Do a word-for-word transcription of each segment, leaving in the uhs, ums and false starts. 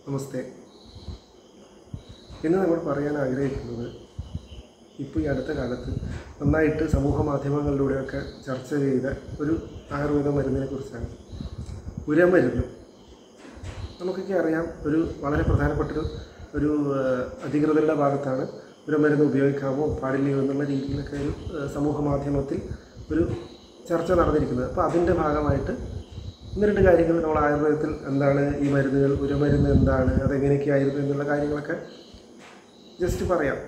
നമസ്തേ. ഇന്ന് നമ്മൾ പറയാൻ ആഗ്രഹിക്കുന്നത് ഇപ്പോൾ ഈ അടുത്ത കാലത്ത് നന്നായിട്ട് സമൂഹ മാധ്യമങ്ങളിലൂടെയൊക്കെ ചർച്ച ചെയ്ത ഒരു ആയുർവേദ മരുന്നിനെ കുറിച്ചാണ്. ഉരമരുന്ന്. നമുക്കൊക്കെ അറിയാം, ഒരു വളരെ പ്രധാനപ്പെട്ടൊരു ഒരു അധികൃതരുടെ ഭാഗത്താണ് ഉരമരുന്ന് ഉപയോഗിക്കാമോ പാടില്ലയോ എന്നുള്ള രീതിയിലൊക്കെ ഒരു സമൂഹ മാധ്യമത്തിൽ ഒരു ചർച്ച നടന്നിരിക്കുന്നത്. അപ്പോൾ അതിൻ്റെ ഭാഗമായിട്ട് ഒന്ന് രണ്ട് കാര്യങ്ങൾ നമ്മൾ ആയുർവേദത്തിൽ എന്താണ് ഈ മരുന്നുകൾ, ഉരമരുന്ന് എന്താണ്, അതെങ്ങനെയൊക്കെയായിരുന്നു എന്നുള്ള കാര്യങ്ങളൊക്കെ ജസ്റ്റ് പറയാം.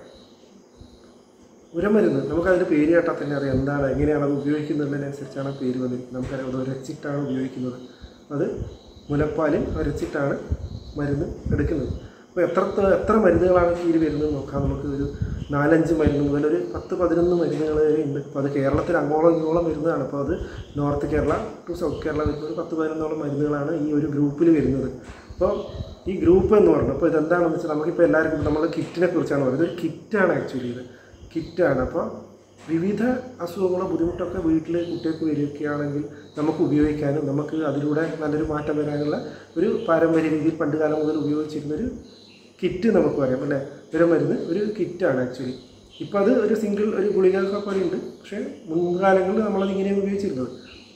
ഉരമരുന്ന് നമുക്കതിൻ്റെ പേര് കേട്ടാൽ തന്നെ അറിയാം എന്താണ്, എങ്ങനെയാണ് അത് ഉപയോഗിക്കുന്നതിനനുസരിച്ചാണ് പേര് വന്നിരിക്കുന്നത്. നമുക്കറിയാം, അത് ഉരച്ചിട്ടാണ് ഉപയോഗിക്കുന്നത്. അത് മുലപ്പാലിൽ ഉരച്ചിട്ടാണ് മരുന്ന് എടുക്കുന്നത്. അപ്പോൾ എത്ര എത്ര മരുന്നുകളാണ് ഇതിൽ വരുന്നത് നോക്കാം. നമുക്ക് ഒരു നാലഞ്ച് മരുന്ന് മുതൽ ഒരു പത്ത് പതിനൊന്ന് മരുന്നുകൾ വരെ ഉണ്ട്. അപ്പോൾ അത് കേരളത്തിൽ അങ്ങോളം ഇങ്ങോളം വരുന്നതാണ്. അപ്പോൾ അത് north Kerala to south Kerala വരുന്ന ഒരു പത്ത് പതിനൊന്നോളം മരുന്നുകളാണ് ഈ ഒരു ഗ്രൂപ്പിൽ വരുന്നത്. അപ്പോൾ ഈ ഗ്രൂപ്പ് എന്ന് പറഞ്ഞു, അപ്പോൾ ഇതെന്താണെന്ന് വെച്ചാൽ നമുക്കിപ്പോൾ എല്ലാവർക്കും നമ്മൾ കിറ്റിനെ കുറിച്ചാണ് പറയുന്നത്. ഒരു കിറ്റാണ് ആക്ച്വലി, ഇത് കിറ്റാണ്. അപ്പോൾ വിവിധ അസുഖങ്ങളോ ബുദ്ധിമുട്ടൊക്കെ വീട്ടിൽ കുട്ടികൾക്ക് വരികയാണെങ്കിൽ നമുക്ക് ഉപയോഗിക്കാനും നമുക്ക് അതിലൂടെ നല്ലൊരു മാറ്റം വരാനുള്ള ഒരു പാരമ്പര്യ രീതിയിൽ പണ്ട് കാലം മുതൽ ഉപയോഗിച്ചിരുന്നൊരു കിറ്റ് നമുക്ക് പറയാം അല്ലേ. ഉരമരുന്ന് ഒരു കിറ്റാണ് ആക്ച്വലി. ഇപ്പോൾ അത് ഒരു സിംഗിൾ ഒരു ഗുളികയൊക്കെ പോലെ ഉണ്ട്, പക്ഷേ മുൻകാലങ്ങളിൽ നമ്മളത് ഇങ്ങനെയാണ് ഉപയോഗിച്ചിരുന്നത്.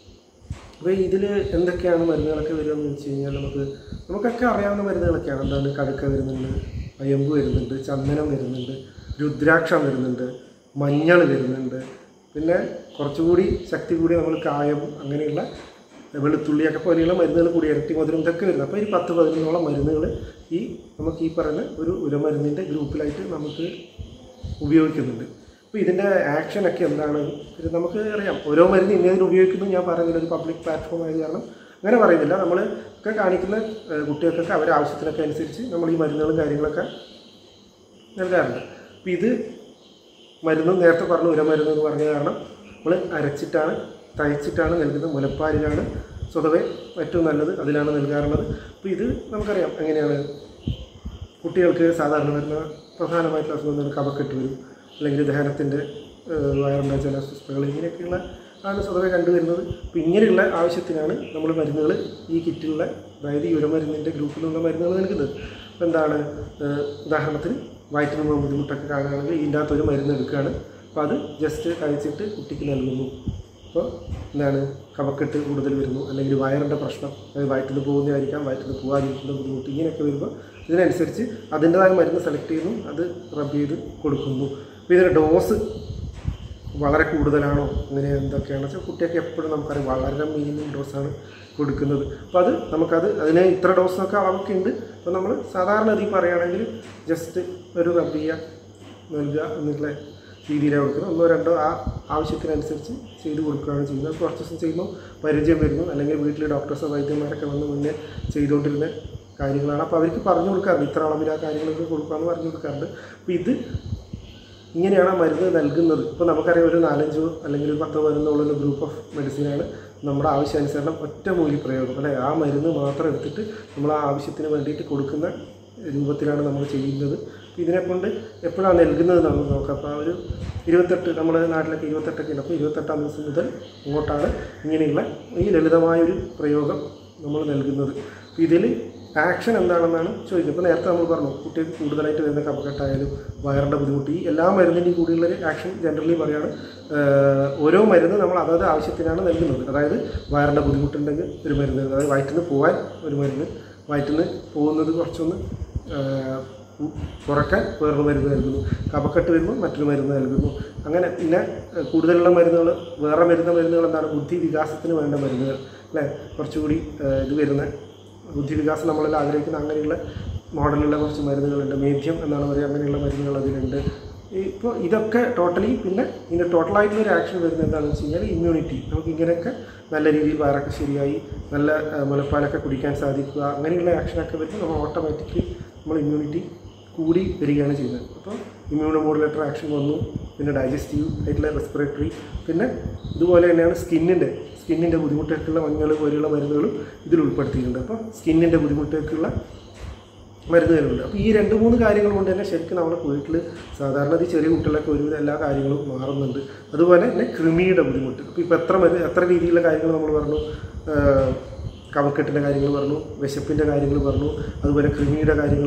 അപ്പോൾ ഇതിൽ എന്തൊക്കെയാണ് മരുന്നുകളൊക്കെ വരുമെന്ന് വെച്ച് കഴിഞ്ഞാൽ നമുക്ക് നമുക്കൊക്കെ അറിയാവുന്ന മരുന്നുകളൊക്കെയാണ്. എന്താണ്, കടുക്ക വരുന്നുണ്ട്, അയമ്പ് വരുന്നുണ്ട്, ചന്ദനം വരുന്നുണ്ട്, രുദ്രാക്ഷം വരുന്നുണ്ട്, മഞ്ഞൾ വരുന്നുണ്ട്, പിന്നെ കുറച്ചുകൂടി ശക്തി കൂടി നമ്മൾ കായം അങ്ങനെയുള്ള വെളുത്തുള്ളിയൊക്കെ പോലെയുള്ള മരുന്നുകൾ കൂടി ഇരട്ടി മധുരം ഇതൊക്കെ വരുന്നത്. അപ്പോൾ ഈ പത്ത് പതിനൊന്നോളം മരുന്നുകൾ ഈ നമുക്ക് ഈ പറയുന്ന ഒരു ഉരമരുന്നിൻ്റെ ഗ്രൂപ്പിലായിട്ട് നമുക്ക് ഉപയോഗിക്കുന്നുണ്ട്. അപ്പോൾ ഇതിൻ്റെ ആക്ഷനൊക്കെ എന്താണ് നമുക്ക് അറിയാം. ഓരോ മരുന്ന് ഇന്നതിന് ഉപയോഗിക്കുന്നു ഞാൻ പറയുന്നില്ല, ഒരു പബ്ലിക് പ്ലാറ്റ്ഫോം ആയത് കാരണം അങ്ങനെ പറയുന്നില്ല. നമ്മൾ ഒക്കെ കാണിക്കുന്ന കുട്ടികൾക്കൊക്കെ അവരുടെ ആവശ്യത്തിനൊക്കെ അനുസരിച്ച് നമ്മൾ ഈ മരുന്നുകളും കാര്യങ്ങളൊക്കെ നൽകാറുണ്ട്. അപ്പോൾ ഇത് മരുന്ന് നേരത്തെ പറഞ്ഞു ഉരമരുന്ന് എന്ന് പറഞ്ഞ കാരണം നമ്മൾ അരച്ചിട്ടാണ് തയ്ച്ചിട്ടാണ് നൽകുന്നത്. മുലപ്പാലിലാണ് സ്വതവേ ഏറ്റവും നല്ലത്, അതിലാണ് നൽകാറുള്ളത്. അപ്പോൾ ഇത് നമുക്കറിയാം എങ്ങനെയാണ് കുട്ടികൾക്ക് സാധാരണ വരുന്ന പ്രധാനമായിട്ടുള്ള അസുഖങ്ങൾ കഫക്കെട്ട് വരും, അല്ലെങ്കിൽ ദഹനത്തിൻ്റെ വയറിൻ്റെ ചില അസ്വസ്ഥതകൾ, ഇങ്ങനെയൊക്കെയുള്ള ആണ് സ്വതവേ കണ്ടുവരുന്നത്. അപ്പോൾ ഇങ്ങനെയുള്ള ആവശ്യത്തിനാണ് നമ്മൾ മരുന്നുകൾ ഈ കിറ്റിലുള്ള, അതായത് ഈ ഉരമരുന്നിൻ്റെ ഗ്രൂപ്പിലുള്ള മരുന്നുകൾ നൽകുന്നത്. അപ്പോൾ എന്താണ്, ഉദാഹരണത്തിന് വയറ്റിന് പോകുന്ന ബുദ്ധിമുട്ടൊക്കെ കാണുകയാണെങ്കിൽ ഇതിൻ്റെ അകത്തൊരു മരുന്ന് എടുക്കുകയാണ്. അപ്പോൾ അത് ജസ്റ്റ് കഴിച്ചിട്ട് കുട്ടിക്ക് നൽകുന്നു. അപ്പോൾ എന്താണ്, കഫക്കെട്ട് കൂടുതൽ വരുന്നു, അല്ലെങ്കിൽ വയറിൻ്റെ പ്രശ്നം, അതായത് വയറ്റിൽ പോകുന്നതായിരിക്കാം, വയറ്റിൽ പോകാതിരിക്കുന്ന ബുദ്ധിമുട്ട്, ഇങ്ങനെയൊക്കെ വരുമ്പോൾ ഇതിനനുസരിച്ച് അതിൻ്റെതായ മരുന്ന് സെലക്ട് ചെയ്യുന്നു, അത് റബ് ചെയ്ത് കൊടുക്കുന്നു. അപ്പോൾ ഇതിൻ്റെ ഡോസ് വളരെ കൂടുതലാണോ അങ്ങനെ എന്തൊക്കെയാണെന്ന് വെച്ചാൽ കുട്ടിയൊക്കെ എപ്പോഴും നമുക്കറിയാം വളരെ മിനിമം ഡോസാണ് കൊടുക്കുന്നത്. അപ്പോൾ അത് നമുക്കത് അതിന് ഇത്ര ഡോസൊക്കെ അളവൊക്കെ ഉണ്ട്. അപ്പോൾ നമ്മൾ സാധാരണ രീതി പറയുകയാണെങ്കിൽ ജസ്റ്റ് ഒരു റബ് ചെയ്യുക, നൽകുക എന്നുള്ള രീതിയിലാണ് കൊടുക്കുന്നത്. ഒന്നോ രണ്ടോ ആ ആവശ്യത്തിനനുസരിച്ച് ചെയ്ത് കൊടുക്കുകയാണ് ചെയ്യുന്നത്. കുറച്ച് ദിവസം ചെയ്യുമ്പോൾ പരിചയം വരുന്നു, അല്ലെങ്കിൽ വീട്ടിൽ ഡോക്ടേഴ്സോ വൈദ്യന്മാരൊക്കെ വന്ന് മുന്നേ ചെയ്തുകൊണ്ടിരുന്ന കാര്യങ്ങളാണ്. അപ്പോൾ അവർക്ക് പറഞ്ഞു കൊടുക്കാറുണ്ട്, ഇത്ര അളവിൽ ആ കാര്യങ്ങളൊക്കെ കൊടുക്കാമെന്ന് പറഞ്ഞു കൊടുക്കാറുണ്ട്. അപ്പോൾ ഇത് ഇങ്ങനെയാണ് ആ മരുന്ന് നൽകുന്നത്. ഇപ്പോൾ നമുക്കറിയാം ഒരു നാലഞ്ചോ അല്ലെങ്കിൽ ഒരു പത്തോ പതിനൊന്നോളം ഗ്രൂപ്പ് ഓഫ് മെഡിസിനാണ് നമ്മുടെ ആവശ്യാനുസരണം ഒറ്റ മൂല്യപ്രയോഗം അല്ലെ, ആ മരുന്ന് മാത്രം എടുത്തിട്ട് നമ്മൾ ആ ആവശ്യത്തിന് വേണ്ടിയിട്ട് കൊടുക്കുന്ന രൂപത്തിലാണ് നമ്മൾ ചെയ്യുന്നത്. ഇതിനെക്കൊണ്ട് എപ്പോഴാണ് നൽകുന്നത് നമുക്ക് നോക്കാം. അപ്പോൾ ആ ഒരു ഇരുപത്തെട്ട് നമ്മുടെ നാട്ടിലൊക്കെ ഇരുപത്തെട്ടൊക്കെ ഉണ്ട്. അപ്പോൾ ഇരുപത്തെട്ടാം ദിവസം മുതൽ ഇങ്ങോട്ടാണ് ഇങ്ങനെയുള്ള ഈ ലളിതമായൊരു പ്രയോഗം നമ്മൾ നൽകുന്നത്. ഇതിൽ ആക്ഷൻ എന്താണെന്നാണ് ചോദിക്കുന്നത്. ഇപ്പോൾ നേരത്തെ നമ്മൾ പറഞ്ഞു കുട്ടികൾക്ക് കൂടുതലായിട്ട് വരുന്ന കഫക്കെട്ടായാലും വയറിൻ്റെ ബുദ്ധിമുട്ട്, ഈ എല്ലാ മരുന്നിൻ്റെയും കൂടിയുള്ളൊരു ആക്ഷൻ ജനറലി പറയുകയാണ്. ഓരോ മരുന്ന് നമ്മൾ അതത് ആവശ്യത്തിനാണ് നൽകുന്നത്. അതായത് വയറിൻ്റെ ബുദ്ധിമുട്ടുണ്ടെങ്കിൽ ഒരു മരുന്ന്, അതായത് വയറ്റിൽ നിന്ന് പോകാൻ ഒരു മരുന്ന്, വയറ്റിൽ നിന്ന് പോകുന്നത് കുറച്ചൊന്ന് കുറയ്ക്കാൻ വേറൊരു മരുന്ന് നൽകുന്നു, കഫക്കെട്ട് വരുമ്പോൾ മറ്റൊരു മരുന്ന് നൽകുന്നു. അങ്ങനെ പിന്നെ കൂടുതലുള്ള മരുന്നുകൾ, വേറെ വരുന്ന മരുന്നുകൾ എന്താണ്, ബുദ്ധി വികാസത്തിന് വേണ്ട മരുന്നുകൾ അല്ലേ, കുറച്ചുകൂടി ഇത് വരുന്ന ബുദ്ധി വികാസം നമ്മളെല്ലാം ആഗ്രഹിക്കുന്ന അങ്ങനെയുള്ള മോഡലുള്ള കുറച്ച് മരുന്നുകളുണ്ട്. മേധ്യം എന്നാണ് പറയുക, അങ്ങനെയുള്ള മരുന്നുകൾ അതിലുണ്ട്. ഇപ്പോൾ ഇതൊക്കെ ടോട്ടലി പിന്നെ ഇതിൻ്റെ ടോട്ടലായിട്ടുള്ളൊരു ആക്ഷൻ വരുന്നത് എന്താണെന്ന് വെച്ച് കഴിഞ്ഞാൽ ഇമ്മ്യൂണിറ്റി. നമുക്ക് ഇങ്ങനെയൊക്കെ നല്ല രീതിയിൽ വയറൊക്കെ ശരിയായി നല്ല മുലപ്പാലൊക്കെ കുടിക്കാൻ സാധിക്കുക, അങ്ങനെയുള്ള ആക്ഷനൊക്കെ വരുമ്പോൾ നമ്മൾ ഓട്ടോമാറ്റിക്കലി നമ്മൾ ഇമ്മ്യൂണിറ്റി കൂടി വരികയാണ് ചെയ്യുന്നത്. അപ്പോൾ ഇമ്മ്യൂണോ മോഡുലേറ്റർ ആക്ഷൻ വന്നു, പിന്നെ ഡൈജസ്റ്റീവ് ആയിട്ടുള്ള റെസ്പിറേറ്ററി, പിന്നെ ഇതുപോലെ തന്നെയാണ് സ്കിന്നിൻ്റെ സ്കിന്നിൻ്റെ ബുദ്ധിമുട്ടൊക്കെയുള്ള മഞ്ഞൾ പോലെയുള്ള മരുന്നുകളും ഇതിൽ ഉൾപ്പെടുത്തിയിട്ടുണ്ട്. അപ്പോൾ സ്കിന്നിൻ്റെ ബുദ്ധിമുട്ടൊക്കെയുള്ള മരുന്നുകളുണ്ട്. അപ്പോൾ ഈ രണ്ട് മൂന്ന് കാര്യങ്ങൾ കൊണ്ട് തന്നെ ശരിക്കും നമ്മുടെ വീട്ടിൽ സാധാരണ ഈ ചെറിയ കുട്ടികളൊക്കെ ഒരുവിധം എല്ലാ കാര്യങ്ങളും മാറുന്നുണ്ട്. അതുപോലെ തന്നെ കൃമിയുടെ ബുദ്ധിമുട്ട്. അപ്പോൾ ഇപ്പോൾ എത്ര മരുന്ന് എത്ര രീതിയിലുള്ള കാര്യങ്ങൾ നമ്മൾ പറഞ്ഞു, കഫക്കെട്ടിൻ്റെ കാര്യങ്ങൾ പറഞ്ഞു, വിശപ്പിൻ്റെ കാര്യങ്ങൾ പറഞ്ഞു, അതുപോലെ കൃമിയുടെ കാര്യങ്ങൾ,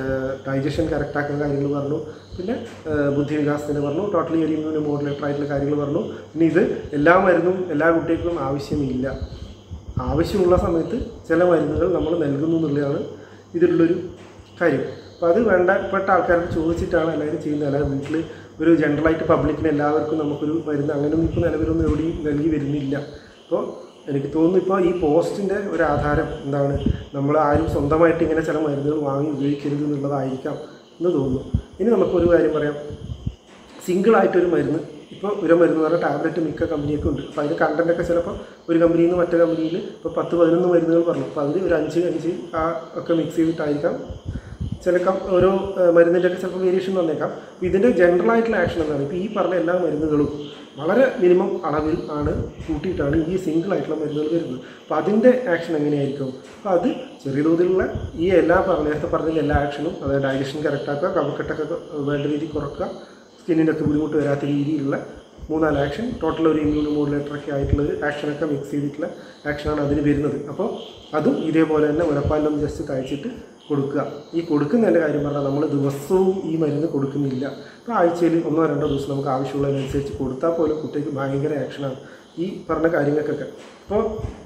ഡൈജഷൻ കറക്റ്റാക്കുന്ന കാര്യങ്ങൾ പറഞ്ഞു, പിന്നെ ബുദ്ധിവികാസത്തിൻ്റെ പറഞ്ഞു, ടോട്ടലി ഒരു ഇമ്മ്യൂണോ മോഡുലേറ്റർ ആയിട്ടുള്ള കാര്യങ്ങൾ പറഞ്ഞു. പിന്നെ ഇത് എല്ലാ മരുന്നും എല്ലാ കുട്ടികൾക്കും ആവശ്യമില്ല. ആവശ്യമുള്ള സമയത്ത് ചില മരുന്നുകൾ നമ്മൾ നൽകുന്നു എന്നുള്ളതാണ് ഇതിലുള്ളൊരു കാര്യം. അപ്പോൾ അത് വേണ്ടപ്പെട്ട ആൾക്കാർക്ക് ചോദിച്ചിട്ടാണ് എല്ലാവരും ചെയ്യുന്നത്. അല്ലാതെ വീട്ടിൽ ഒരു ജനറലായിട്ട് പബ്ലിക്കിന് എല്ലാവർക്കും നമുക്കൊരു മരുന്ന് അങ്ങനെയൊന്നും ഇപ്പോൾ നിലവിലൊന്നും എവിടെയും നൽകി വരുന്നില്ല. അപ്പോൾ എനിക്ക് തോന്നുന്നു ഇപ്പോൾ ഈ പോസ്റ്റിൻ്റെ ഒരു ആധാരം എന്താണ്, നമ്മൾ ആരും സ്വന്തമായിട്ട് ഇങ്ങനെ ചില മരുന്നുകൾ വാങ്ങി ഉപയോഗിക്കരുത് എന്നുള്ളതായിരിക്കാം എന്ന് തോന്നുന്നു. ഇനി നമുക്കൊരു കാര്യം പറയാം. സിംഗിളായിട്ടൊരു മരുന്ന്, ഇപ്പോൾ ഒരു മരുന്ന് പറഞ്ഞാൽ ടാബ്ലറ്റ് മിക്ക കമ്പനിയൊക്കെ ഉണ്ട്. അപ്പോൾ അതിൻ്റെ കണ്ടൻറ്റൊക്കെ ചിലപ്പോൾ ഒരു കമ്പനിയിൽ നിന്ന് മറ്റേ കമ്പനിയിൽ ഇപ്പോൾ പത്ത് പതിനൊന്ന് മരുന്നുകൾ പറഞ്ഞു. അപ്പോൾ അതിൽ ഒരു അഞ്ച് അഞ്ച് ആ ഒക്കെ മിക്സ് ചെയ്തിട്ടായിരിക്കാം ചില കം ഓരോ മരുന്നിൻ്റെയൊക്കെ ചിലപ്പോൾ വേരിയേഷൻ വന്നേക്കാം. അപ്പോൾ ഇതിൻ്റെ ജനറലായിട്ടുള്ള ആക്ഷൻ എന്താണ്, ഇപ്പോൾ ഈ പറഞ്ഞ എല്ലാ മരുന്നുകളും വളരെ മിനിമം അളവിൽ ആണ് കൂട്ടിയിട്ടാണ് ഈ സിംഗിൾ ആയിട്ടുള്ള മരുന്നുകൾ വരുന്നത്. അപ്പോൾ അതിൻ്റെ ആക്ഷൻ എങ്ങനെയായിരിക്കും? അപ്പോൾ അത് ചെറിയ തോതിലുള്ള ഈ എല്ലാ പറഞ്ഞ നേരത്തെ പറഞ്ഞ എല്ലാ ആക്ഷനും, അതായത് ഡൈജഷൻ കറക്റ്റാക്കുക, കഫക്കെട്ടൊക്കെ വേണ്ട രീതിയിൽ കുറക്കുക, സ്കിന്നിൻ്റെ ഒക്കെ ബുദ്ധിമുട്ട് വരാത്ത രീതിയിലുള്ള മൂന്നാല് ആക്ഷൻ, ടോട്ടൽ ഒരു ഇമ്മ്യൂണോ മോഡുലേറ്ററൊക്കെ ആയിട്ടുള്ള ആക്ഷനൊക്കെ മിക്സ് ചെയ്തിട്ടുള്ള ആക്ഷനാണ് അതിന് വരുന്നത്. അപ്പോൾ അതും ഇതേപോലെ തന്നെ മുലപ്പാലിലൊന്ന് ജസ്റ്റ് തയ്ച്ചിട്ട് കൊടുക്കുക. ഈ കൊടുക്കുന്നതിൻ്റെ കാര്യം പറഞ്ഞാൽ നമ്മൾ ദിവസവും ഈ മരുന്ന് കൊടുക്കുന്നില്ല. അപ്പോൾ ആഴ്ചയിൽ ഒന്നോ രണ്ടോ ദിവസം നമുക്ക് ആവശ്യമുള്ളതിനനുസരിച്ച് കൊടുത്താൽ പോലും കുട്ടിക്ക് ഭയങ്കര ആക്ഷനാണ് ഈ പറഞ്ഞ കാര്യങ്ങൾക്കൊക്കെ. അപ്പോൾ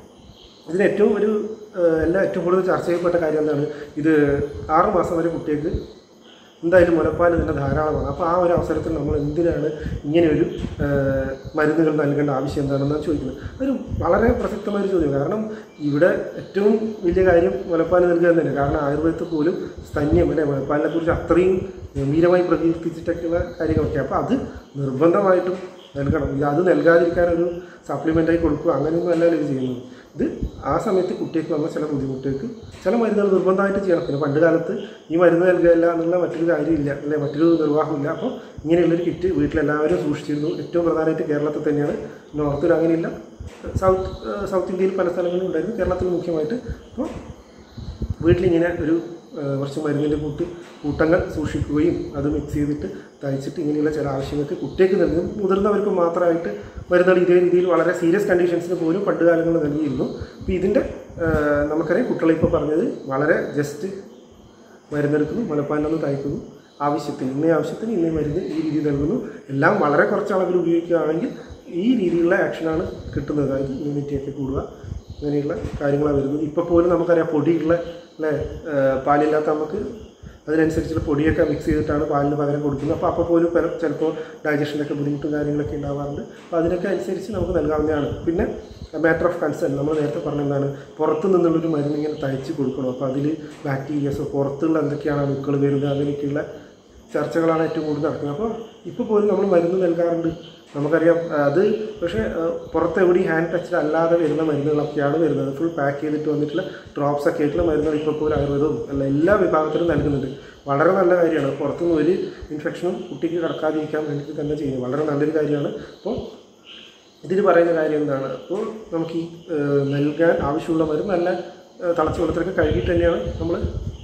ഇതിന് ഏറ്റവും ഒരു എല്ലാ ഏറ്റവും കൂടുതൽ ചർച്ച ചെയ്യപ്പെട്ട കാര്യം എന്താണ്, ഇത് ആറ് മാസം വരെ കുട്ടിക്ക് എന്തായാലും മുലപ്പാൽ തന്നെ ധാരാളമാണ്. അപ്പോൾ ആ ഒരു അവസരത്തിൽ നമ്മൾ എന്തിനാണ് ഇങ്ങനെയൊരു മരുന്നുകൾ നൽകേണ്ട ആവശ്യം എന്താണെന്നാണ് ചോദിക്കുന്നത്. അതൊരു വളരെ പ്രസക്തമായൊരു ചോദ്യം. കാരണം ഇവിടെ ഏറ്റവും വലിയ കാര്യം മുലപ്പാൽ നൽകുക തന്നെ. കാരണം ആയുർവേദത്തിൽ പോലും സ്തന്യം അല്ലെ മുലപ്പാലിനെ കുറിച്ച് അത്രയും ഗംഭീരമായി പ്രകീർത്തിച്ചിട്ടൊക്കെയുള്ള കാര്യങ്ങളൊക്കെ. അപ്പോൾ അത് നിർബന്ധമായിട്ടും നൽകണം. ഇത് അത് നൽകാതിരിക്കാനൊരു സപ്ലിമെൻ്റായി കൊടുക്കുക അങ്ങനെയൊന്നും അല്ലല്ലോ ഇത് ചെയ്യുന്നത്. ഇത് ആ സമയത്ത് കുട്ടിക്ക് വന്ന ചില ബുദ്ധിമുട്ടുകൾക്ക് ചില മരുന്നുകൾ നിർബന്ധമായിട്ട് ചെയ്യണം. പിന്നെ പണ്ട് കാലത്ത് ഈ മരുന്ന് നൽകുകയല്ല എന്നുള്ള മറ്റൊരു കാര്യമില്ല അല്ലെ, മറ്റൊരു നിർവാഹമില്ല. അപ്പോൾ ഇങ്ങനെയുള്ളൊരു കിറ്റ് വീട്ടിലെല്ലാവരും സൂക്ഷിച്ചിരുന്നു. ഏറ്റവും പ്രധാനമായിട്ട് കേരളത്തിൽ തന്നെയാണ്. നോർത്തിൽ അങ്ങനെയില്ല, സൗത്ത് സൗത്ത് ഇന്ത്യയിൽ പല സ്ഥലങ്ങളിലും ഉണ്ടായിരുന്നു, കേരളത്തിൽ മുഖ്യമായിട്ട്. അപ്പോൾ വീട്ടിലിങ്ങനെ ഒരു കുറച്ച് മരുന്നിൻ്റെ കൂട്ട് കൂട്ടങ്ങൾ സൂക്ഷിക്കുകയും അത് മിക്സ് ചെയ്തിട്ട് തയ്ച്ചിട്ട് ഇങ്ങനെയുള്ള ചില ആവശ്യങ്ങൾക്ക് കുട്ടിക്ക് നൽകും. മുതിർന്നവർക്ക് മാത്രമായിട്ട് മരുന്നുകൾ ഇതേ രീതിയിൽ വളരെ സീരിയസ് കണ്ടീഷൻസിന് പോലും പണ്ട് കാലങ്ങളിൽ നൽകിയിരുന്നു. അപ്പോൾ ഇതിൻ്റെ നമുക്കറിയാം കുട്ടികളെ ഇപ്പോൾ പറഞ്ഞത് വളരെ ജസ്റ്റ് മരുന്നെടുക്കുന്നു, മുലപ്പാലിനൊന്ന് തയ്ക്കുന്നു, ആവശ്യത്തിന് ഇന്നേ ആവശ്യത്തിന് ഇന്നേ മരുന്ന് ഈ രീതിയിൽ നൽകുന്നു. എല്ലാം വളരെ കുറച്ച് അളവിൽ ഉപയോഗിക്കുകയാണെങ്കിൽ ഈ രീതിയിലുള്ള ആക്ഷനാണ് കിട്ടുന്നത്. അതായത് ഇമ്മ്യൂണിറ്റിയൊക്കെ കൂടുക, അങ്ങനെയുള്ള കാര്യങ്ങളാണ് വരുന്നത്. ഇപ്പോൾ പോലും നമുക്കറിയാം പൊടിയുള്ള അല്ലേ, പാലില്ലാത്ത നമുക്ക് അതിനനുസരിച്ചുള്ള പൊടിയൊക്കെ മിക്സ് ചെയ്തിട്ടാണ് പാലിന് പകരം കൊടുക്കുന്നത്. അപ്പോൾ അപ്പോൾ പോലും ചിലപ്പോൾ ഡൈജഷനൊക്കെ ബുദ്ധിമുട്ടും കാര്യങ്ങളൊക്കെ ഉണ്ടാവാറുണ്ട്. അപ്പോൾ അതിനൊക്കെ അനുസരിച്ച് നമുക്ക് നൽകാവുന്നതാണ്. പിന്നെ മാറ്റർ ഓഫ് കൺസേൺ നമ്മൾ നേരത്തെ പറഞ്ഞെന്താണ്, പുറത്തു നിന്നുള്ളൊരു മരുന്ന് ഇങ്ങനെ തയ്ച്ച് കൊടുക്കണം. അപ്പോൾ അതിൽ ബാക്ടീരിയസോ പുറത്തുള്ള എന്തൊക്കെയാണ് അണുക്കൾ വരുന്നത് അങ്ങനെയൊക്കെയുള്ള ചർച്ചകളാണ് ഏറ്റവും കൂടുതൽ നടക്കുന്നത്. അപ്പോൾ ഇപ്പോൾ പോലും നമ്മൾ മരുന്ന് നൽകാറുണ്ട്, നമുക്കറിയാം. അത് പക്ഷേ പുറത്തെവിടെയും ഹാൻഡ് ടച്ച്ഡ് അല്ലാതെ വരുന്ന മരുന്നുകളൊക്കെയാണ് വരുന്നത്. ഫുൾ പാക്ക് ചെയ്തിട്ട് വന്നിട്ടുള്ള ഡ്രോപ്സ് ഒക്കെ ആയിട്ടുള്ള മരുന്നുകൾ ഇപ്പോൾ പോലും ആയുർവേദവും അല്ല എല്ലാ വിഭാഗത്തിലും നൽകുന്നുണ്ട്. വളരെ നല്ല കാര്യമാണ്. പുറത്തുനിന്ന് ഒരു ഇൻഫെക്ഷനും കുട്ടിക്ക് കടക്കാതിരിക്കാൻ വേണ്ടിയിട്ട് തന്നെ ചെയ്യുന്നത് വളരെ നല്ലൊരു കാര്യമാണ്. അപ്പോൾ ഇതിന് പറയുന്ന കാര്യം എന്താണ്, അപ്പോൾ നമുക്ക് ഈ നൽകാൻ ആവശ്യമുള്ള മരുന്ന് നല്ല തിളച്ച വെള്ളത്തിലൊക്കെ കഴുകിയിട്ട് തന്നെയാണ് നമ്മൾ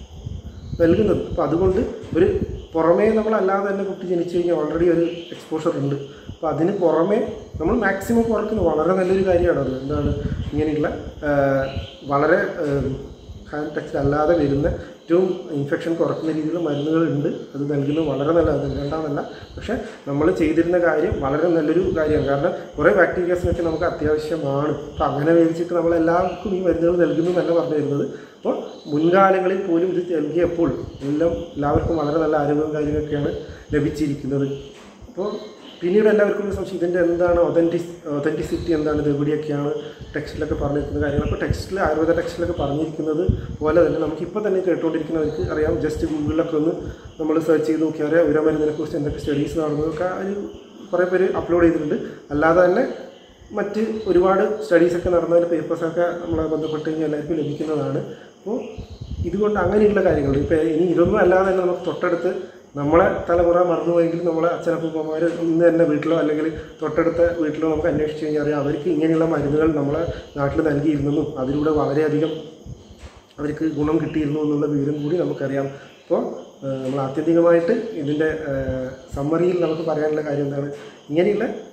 നൽകുന്നത്. അപ്പോൾ അതുകൊണ്ട് ഒരു പുറമേ നമ്മളല്ലാതെ തന്നെ കുട്ടി ജനിച്ചു കഴിഞ്ഞാൽ ഓൾറെഡി ഒരു എക്സ്പോഷർ ഉണ്ട്. അപ്പോൾ അതിന് പുറമേ നമ്മൾ മാക്സിമം കുറയ്ക്കുന്നത് വളരെ നല്ലൊരു കാര്യമാണ്. അത് എന്താണ്, ഇങ്ങനെയുള്ള വളരെ ഹാൻഡ് ടച്ച് അല്ലാതെ വരുന്ന ഏറ്റവും ഇൻഫെക്ഷൻ കുറയ്ക്കുന്ന രീതിയിലുള്ള മരുന്നുകളുണ്ട്. അത് നൽകുന്നത് വളരെ നല്ലതാണ്, രണ്ടാമല്ല. പക്ഷേ നമ്മൾ ചെയ്തിരുന്ന കാര്യം വളരെ നല്ലൊരു കാര്യമാണ്. കാരണം കുറേ ബാക്ടീരിയാസിനൊക്കെ നമുക്ക് അത്യാവശ്യമാണ്. അപ്പോൾ അങ്ങനെ വേദിച്ചിട്ട് നമ്മളെല്ലാവർക്കും ഈ മരുന്നുകൾ നൽകുന്നു എന്നല്ല പറഞ്ഞു വരുന്നത്. അപ്പോൾ മുൻകാലങ്ങളിൽ പോലും ഇത് നൽകിയപ്പോൾ എല്ലാം എല്ലാവർക്കും വളരെ നല്ല ആരോഗ്യവും കാര്യങ്ങളൊക്കെയാണ് ലഭിച്ചിരിക്കുന്നത്. അപ്പോൾ പിന്നീട് എല്ലാവർക്കും ഒരു സംശയം, ഇതിൻ്റെ എന്താണ് ഒതൻറ്റിസ് ഒതൻറ്റിസിറ്റി എന്താണ്, ഇത് എവിടെയൊക്കെയാണ് ടെക്സ്റ്റിലൊക്കെ പറഞ്ഞിരിക്കുന്ന കാര്യങ്ങൾ. അപ്പോൾ ടെക്സ്റ്റിൽ ആയുർവേദ ടെക്സ്റ്റിലൊക്കെ പറഞ്ഞിരിക്കുന്നത് പോലെ തന്നെ നമുക്കിപ്പോൾ തന്നെ കേട്ടുകൊണ്ടിരിക്കുന്നവർക്ക് അറിയാം. ജസ്റ്റ് ഗൂഗിളിലൊക്കെ ഒന്ന് നമ്മൾ സെർച്ച് ചെയ്ത് നോക്കിയാൽ അറിയാം ഉരമരുന്നിനെക്കുറിച്ച് എന്തൊക്കെ സ്റ്റഡീസ് നടന്നതൊക്കെ അതിൽ കുറേ പേര് അപ്ലോഡ് ചെയ്തിട്ടുണ്ട്. അല്ലാതെ തന്നെ മറ്റ് ഒരുപാട് സ്റ്റഡീസൊക്കെ നടന്നതിൻ്റെ പേപ്പേഴ്സൊക്കെ നമ്മളെ ബന്ധപ്പെട്ട് കഴിഞ്ഞാൽ എല്ലാവർക്കും ലഭിക്കുന്നതാണ്. അപ്പോൾ ഇതുകൊണ്ട് അങ്ങനെയുള്ള കാര്യങ്ങൾ ഇപ്പോൾ ഇനി ഇതൊന്നും അല്ലാതെ തന്നെ നമുക്ക് തൊട്ടടുത്ത് നമ്മളെ തലമുറ മറന്നുപോയെങ്കിൽ നമ്മളെ അച്ഛനപ്പൂപ്പന്മാർ ഇന്ന് തന്നെ വീട്ടിലോ അല്ലെങ്കിൽ തൊട്ടടുത്ത വീട്ടിലോ നമുക്ക് അന്വേഷിച്ച് കഴിഞ്ഞാൽ അറിയാം അവർക്ക് ഇങ്ങനെയുള്ള മരുന്നുകൾ നമ്മളെ നാട്ടിൽ നൽകിയിരുന്നെന്നും അതിലൂടെ വളരെയധികം അവർക്ക് ഗുണം കിട്ടിയിരുന്നു എന്നുള്ള വിവരം കൂടി നമുക്കറിയാം. അപ്പോൾ നമ്മൾ ആത്യന്തികമായിട്ട് ഇതിൻ്റെ സമ്മറിയിൽ നമുക്ക് പറയാനുള്ള കാര്യം എന്താണ്, ഇങ്ങനെയുള്ള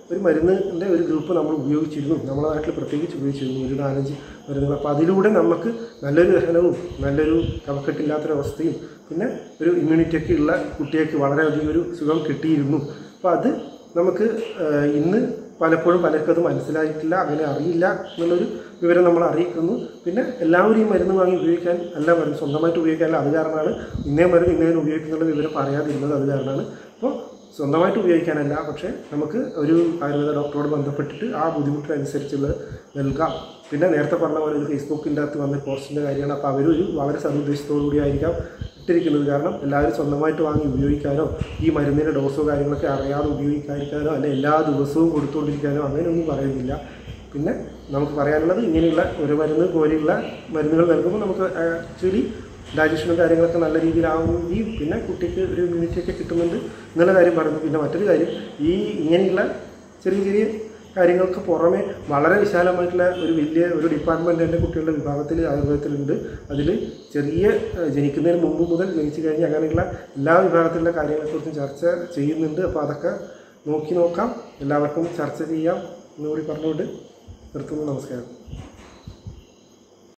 ഒരു മരുന്നിൻ്റെ ഒരു ഗ്രൂപ്പ് നമ്മൾ ഉപയോഗിച്ചിരുന്നു, നമ്മുടെ നാട്ടിൽ പ്രത്യേകിച്ച് ഉപയോഗിച്ചിരുന്നു ഒരു നാലഞ്ച് മരുന്നുകൾ. അപ്പോൾ അതിലൂടെ നമുക്ക് നല്ലൊരു ദഹനവും നല്ലൊരു കഫക്കെട്ടില്ലാത്തൊരവസ്ഥയും പിന്നെ ഒരു ഇമ്മ്യൂണിറ്റിയൊക്കെ ഉള്ള കുട്ടികൾക്ക് വളരെയധികം ഒരു സുഖം കിട്ടിയിരുന്നു. അപ്പോൾ അത് നമുക്ക് ഇന്ന് പലപ്പോഴും പലർക്കും അത് മനസ്സിലായിട്ടില്ല, അങ്ങനെ അറിയില്ല എന്നുള്ളൊരു വിവരം നമ്മൾ അറിയിക്കുന്നു. പിന്നെ എല്ലാവരും ഈ മരുന്ന് വാങ്ങി ഉപയോഗിക്കാൻ അല്ല മരുന്ന് സ്വന്തമായിട്ട് ഉപയോഗിക്കാനല്ല, അത് കാരണമാണ് ഇന്നേ മരുന്ന് ഇന്നേതിന് ഉപയോഗിക്കുന്നുള്ള വിവരം പറയാതിരുന്നത്. അത് കാരണമാണ്. അപ്പോൾ സ്വന്തമായിട്ട് ഉപയോഗിക്കാനല്ല, പക്ഷേ നമുക്ക് ഒരു ആയുർവേദ ഡോക്ടറോട് ബന്ധപ്പെട്ടിട്ട് ആ ബുദ്ധിമുട്ടിനനുസരിച്ചുള്ളത് നൽകാം. പിന്നെ നേരത്തെ പറഞ്ഞ പോലെ ഒരു ഫേസ്ബുക്കിൻ്റെ അകത്ത് വന്ന പോസ്റ്റിൻ്റെ കാര്യമാണ്. അപ്പോൾ അവരൊരു വളരെ സതുദ്ദേശത്തോടു കൂടി ആയിരിക്കാം ഇട്ടിരിക്കുന്നത്. കാരണം എല്ലാവരും സ്വന്തമായിട്ട് വാങ്ങി ഉപയോഗിക്കാനോ ഈ മരുന്നിൻ്റെ ഡോസോ കാര്യങ്ങളൊക്കെ അറിയാതെ ഉപയോഗിക്കാതിരിക്കാനോ അല്ലെ എല്ലാ ദിവസവും കൊടുത്തുകൊണ്ടിരിക്കാനോ അങ്ങനെയൊന്നും പറയുന്നില്ല. പിന്നെ നമുക്ക് പറയാനുള്ളത് ഇങ്ങനെയുള്ള ഒരു മരുന്ന് പോലെയുള്ള മരുന്നുകൾ നൽകുമ്പോൾ നമുക്ക് ആക്ച്വലി ഡൈജഷനും കാര്യങ്ങളൊക്കെ നല്ല രീതിയിലാവുകയും പിന്നെ കുട്ടിക്ക് ഒരു ഇമ്മ്യൂണിറ്റിയൊക്കെ കിട്ടുന്നുണ്ട് എന്നുള്ള കാര്യം പറയുന്നു. പിന്നെ മറ്റൊരു കാര്യം, ഈ ഇങ്ങനെയുള്ള ചെറിയ ചെറിയ കാര്യങ്ങൾക്ക് പുറമെ വളരെ വിശാലമായിട്ടുള്ള ഒരു വലിയ ഒരു ഡിപ്പാർട്ട്മെൻറ്റ് എൻ്റെ കുട്ടികളുടെ വിഭാഗത്തിൽ ആയുർവേദത്തിലുണ്ട്. അതിൽ ചെറിയ ജനിക്കുന്നതിന് മുമ്പ് മുതൽ ജനിച്ചു കഴിഞ്ഞ് അങ്ങനെയുള്ള എല്ലാ വിഭാഗത്തിലുള്ള കാര്യങ്ങളെക്കുറിച്ചും ചർച്ച ചെയ്യുന്നുണ്ട്. അപ്പോൾ അതൊക്കെ നോക്കി നോക്കാം, എല്ലാവർക്കും ചർച്ച ചെയ്യാം എന്നുകൂടി പറഞ്ഞുകൊണ്ട് നിർത്തുന്നു. നമസ്കാരം.